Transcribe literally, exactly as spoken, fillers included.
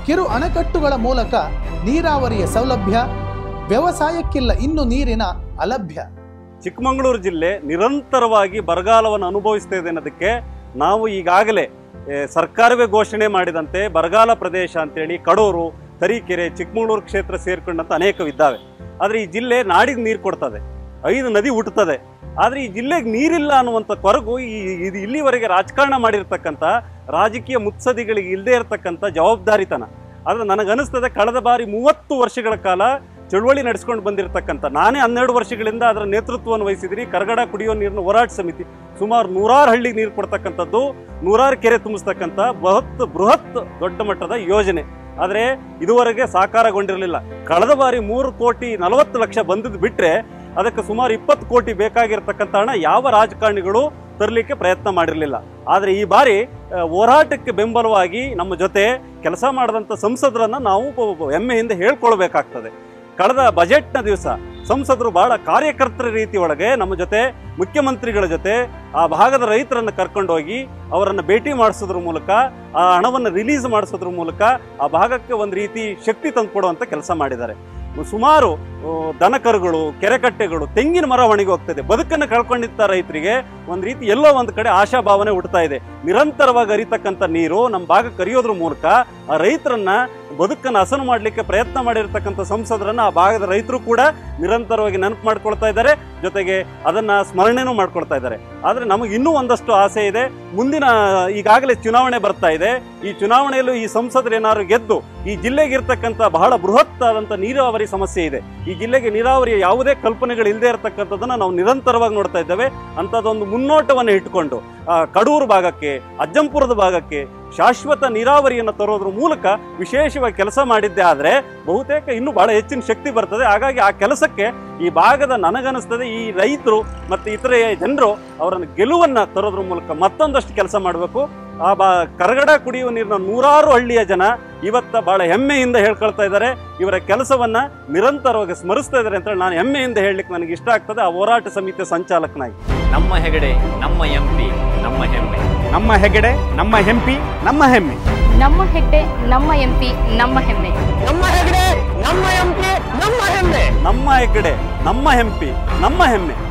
ಕಿರು ಅಣೆಕಟ್ಟುಗಳ ಮೂಲಕ ನೀರಾವರಿಯ ಸೌಲಭ್ಯ, ವ್ಯವಸಾಯಕ್ಕಿಲ್ಲ ಇನ್ನು ನೀರಿನ ಅಲಭ್ಯ. ಚಿಕ್ಕಮಗಳೂರು ಜಿಲ್ಲೆ ನಿರಂತರವಾಗಿ ಬರಗಾಲವನ್ನು ಅನುಭವಿಸ್ತಾ ಇದೆ ಅನ್ನೋದಕ್ಕೆ ನಾವು ಈಗಾಗಲೇ ಸರ್ಕಾರವೇ ಘೋಷಣೆ ಮಾಡಿದಂತೆ ಬರಗಾಲ ಪ್ರದೇಶ ಅಂತೇಳಿ ಕಡೂರು, ತರೀಕೆರೆ, ಚಿಕ್ಕಮಗಳೂರು ಕ್ಷೇತ್ರ ಸೇರ್ಕೊಂಡಂತ ಅನೇಕವಿದ್ದಾವೆ. ಆದರೆ ಈ ಜಿಲ್ಲೆ ನಾಡಿಗೆ ನೀರು ಕೊಡ್ತದೆ, ಐದು ನದಿ ಹುಟ್ಟುತ್ತದೆ. ಆದರೆ ಈ ಜಿಲ್ಲೆಗೆ ನೀರಿಲ್ಲ ಅನ್ನುವಂಥ ಕೊರಗು ಈ ಇದು ಇಲ್ಲಿವರೆಗೆ ರಾಜಕಾರಣ ಮಾಡಿರ್ತಕ್ಕಂಥ ರಾಜಕೀಯ ಮುತ್ಸದಿಗಳಿಗೆ ಇಲ್ಲದೆ ಇರತಕ್ಕಂಥ ಜವಾಬ್ದಾರಿತನ. ಆದರೆ ನನಗನ್ನಿಸ್ತದೆ ಕಳೆದ ಬಾರಿ ಮೂವತ್ತು ವರ್ಷಗಳ ಕಾಲ ಚಳುವಳಿ ನಡೆಸ್ಕೊಂಡು ಬಂದಿರತಕ್ಕಂಥ ನಾನೇ ಹನ್ನೆರಡು ವರ್ಷಗಳಿಂದ ಅದರ ನೇತೃತ್ವವನ್ನು ವಹಿಸಿದ್ದೀನಿ. ಕರಗಡ ಕುಡಿಯೋ ನೀರಿನ ಹೋರಾಟ ಸಮಿತಿ ಸುಮಾರು ನೂರಾರು ಹಳ್ಳಿಗೆ ನೀರು ಕೊಡ್ತಕ್ಕಂಥದ್ದು, ನೂರಾರು ಕೆರೆ ತುಂಬಿಸ್ತಕ್ಕಂಥ ಬೃಹತ್ ಬೃಹತ್ ದೊಡ್ಡ ಮಟ್ಟದ ಯೋಜನೆ. ಆದರೆ ಇದುವರೆಗೆ ಸಾಕಾರಗೊಂಡಿರಲಿಲ್ಲ. ಕಳೆದ ಬಾರಿ ಮೂರು ಕೋಟಿ ನಲವತ್ತು ಲಕ್ಷ ಬಂದಿದ್ದು ಬಿಟ್ಟರೆ ಅದಕ್ಕೆ ಸುಮಾರು ಇಪ್ಪತ್ತು ಕೋಟಿ ಬೇಕಾಗಿರ್ತಕ್ಕಂಥ ಹಣ ಯಾವ ರಾಜಕಾರಣಿಗಳು ತರಲಿಕ್ಕೆ ಪ್ರಯತ್ನ ಮಾಡಿರಲಿಲ್ಲ. ಆದರೆ ಈ ಬಾರಿ ಹೋರಾಟಕ್ಕೆ ಬೆಂಬಲವಾಗಿ ನಮ್ಮ ಜೊತೆ ಕೆಲಸ ಮಾಡಿದಂಥ ಸಂಸದರನ್ನು ನಾವು ಹೆಮ್ಮೆಯಿಂದ ಹೇಳ್ಕೊಳ್ಬೇಕಾಗ್ತದೆ. ಕಳೆದ ಬಜೆಟ್ನ ದಿವಸ ಸಂಸದರು ಬಹಳ ಕಾರ್ಯಕರ್ತರ ರೀತಿ ಒಳಗೆ ನಮ್ಮ ಜೊತೆ ಮುಖ್ಯಮಂತ್ರಿಗಳ ಜೊತೆ ಆ ಭಾಗದ ರೈತರನ್ನು ಕರ್ಕೊಂಡೋಗಿ ಅವರನ್ನು ಭೇಟಿ ಮಾಡಿಸೋದ್ರ ಮೂಲಕ, ಆ ಹಣವನ್ನು ರಿಲೀಸ್ ಮಾಡಿಸೋದ್ರ ಮೂಲಕ ಆ ಭಾಗಕ್ಕೆ ಒಂದು ರೀತಿ ಶಕ್ತಿ ತಂದುಕೊಡುವಂಥ ಕೆಲಸ ಮಾಡಿದ್ದಾರೆ. ಸುಮಾರು ದನಕರುಗಳು, ಕೆರೆಕಟ್ಟೆಗಳು, ತೆಂಗಿನ ಮರ ಒಣಗಿ ಹೋಗ್ತದೆ. ಬದುಕನ್ನು ಕಳ್ಕೊಂಡಿದ್ದ ರೈತರಿಗೆ ಒಂದು ರೀತಿ ಎಲ್ಲೋ ಒಂದು ಕಡೆ ಆಶಾಭಾವನೆ ಹುಟ್ಟುತ್ತಾ ಇದೆ. ನಿರಂತರವಾಗಿ ಹರಿತಕ್ಕಂಥ ನೀರು ನಮ್ಮ ಭಾಗಕ್ಕೆ ಹರಿಯೋದ್ರ ಮೂಲಕ ಆ ರೈತರನ್ನ ಬದುಕನ್ನು ಹಸನು ಮಾಡಲಿಕ್ಕೆ ಪ್ರಯತ್ನ ಮಾಡಿರ್ತಕ್ಕಂಥ ಸಂಸದರನ್ನು ಆ ಭಾಗದ ರೈತರು ಕೂಡ ನಿರಂತರವಾಗಿ ನೆನಪು ಮಾಡ್ಕೊಳ್ತಾ ಇದ್ದಾರೆ, ಜೊತೆಗೆ ಅದನ್ನ ಸ್ಮರಣೆನೂ ಮಾಡ್ಕೊಳ್ತಾ ಇದ್ದಾರೆ. ಆದರೆ ನಮಗೆ ಇನ್ನೂ ಒಂದಷ್ಟು ಆಸೆ ಇದೆ. ಮುಂದಿನ ಈಗಾಗಲೇ ಚುನಾವಣೆ ಬರ್ತಾ ಇದೆ. ಈ ಚುನಾವಣೆಯಲ್ಲೂ ಈ ಸಂಸದರು ಏನಾದ್ರು ಗೆದ್ದು ಈ ಜಿಲ್ಲೆಗೆ ಇರ್ತಕ್ಕಂಥ ಬಹಳ ಬೃಹತ್ ಆದಂಥ ನೀರಾವರಿ ಸಮಸ್ಯೆ ಇದೆ. ಈ ಜಿಲ್ಲೆಗೆ ನೀರಾವರಿಯ ಯಾವುದೇ ಕಲ್ಪನೆಗಳು ಇಲ್ಲದೆ ಇರತಕ್ಕಂಥದ್ದನ್ನ ನಾವು ನಿರಂತರವಾಗಿ ನೋಡ್ತಾ ಇದ್ದೇವೆ. ಅಂಥದ್ದೊಂದು ಮುನ್ನೋಟವನ್ನು ಇಟ್ಟುಕೊಂಡು ಕಡೂರು ಭಾಗಕ್ಕೆ, ಅಜ್ಜಂಪುರದ ಭಾಗಕ್ಕೆ ಶಾಶ್ವತ ನೀರಾವರಿಯನ್ನು ತರೋದ್ರ ಮೂಲಕ ವಿಶೇಷವಾಗಿ ಕೆಲಸ ಮಾಡಿದ್ದೆ ಆದರೆ ಬಹುತೇಕ ಇನ್ನೂ ಬಹಳ ಹೆಚ್ಚಿನ ಶಕ್ತಿ ಬರ್ತದೆ. ಹಾಗಾಗಿ ಆ ಕೆಲಸಕ್ಕೆ ಈ ಭಾಗದ ನನಗನ್ನಿಸ್ತದೆ ಈ ರೈತರು ಮತ್ತು ಇತರೆ ಜನರು ಅವರನ್ನು ಗೆಲುವನ್ನು ತರೋದ್ರ ಮೂಲಕ ಮತ್ತೊಂದಷ್ಟು ಕೆಲಸ ಮಾಡಬೇಕು. ಆ ಬಾ ಕರಗಡ ಕುಡಿಯುವ ನೀರಿನ ನೂರಾರು ಹಳ್ಳಿಯ ಜನ ಇವತ್ತ ಬಹಳ ಹೆಮ್ಮೆಯಿಂದ ಹೇಳ್ಕೊಳ್ತಾ ಇದ್ದಾರೆ. ಇವರ ಕೆಲಸವನ್ನ ನಿರಂತರವಾಗಿ ಸ್ಮರಿಸ್ತಾ ಇದ್ದಾರೆ ಅಂತ ನಾನು ಹೆಮ್ಮೆಯಿಂದ ಹೇಳಲಿಕ್ಕೆ ನನಗೆ ಇಷ್ಟ ಆಗ್ತದೆ ಆ ಹೋರಾಟ ಸಮಿತಿಯ ಸಂಚಾಲಕನಾಗಿ. ನಮ್ಮ ಹೆಗಡೆ ನಮ್ಮ ಎಂಪಿ ನಮ್ಮ ಹೆಮ್ಮೆ. ನಮ್ಮ ಹೆಗಡೆ ನಮ್ಮ ಎಂಪಿ ನಮ್ಮ ಹೆಮ್ಮೆ. ನಮ್ಮ ಹೆಗಡೆ ನಮ್ಮ ಎಂಪಿ ನಮ್ಮ ಹೆಮ್ಮೆ. ನಮ್ಮ ಹೆಗಡೆ ನಮ್ಮ ಎಂಪಿ ನಮ್ಮ ಹೆಮ್ಮೆ. ನಮ್ಮ ಹೆಗಡೆ ನಮ್ಮ ಎಂಪಿ ನಮ್ಮ ಹೆಮ್ಮೆ.